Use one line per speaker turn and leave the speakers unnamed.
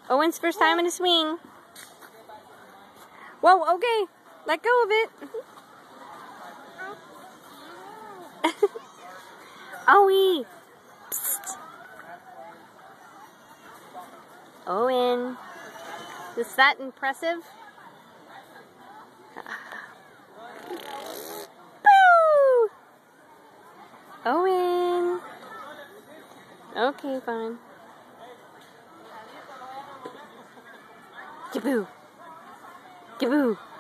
Owens' first time in a swing. Whoa, okay. Let go of it. Owie. Psst. Owen. Is that impressive? Boo! Owen. Okay, fine. Jaboo. Jaboo.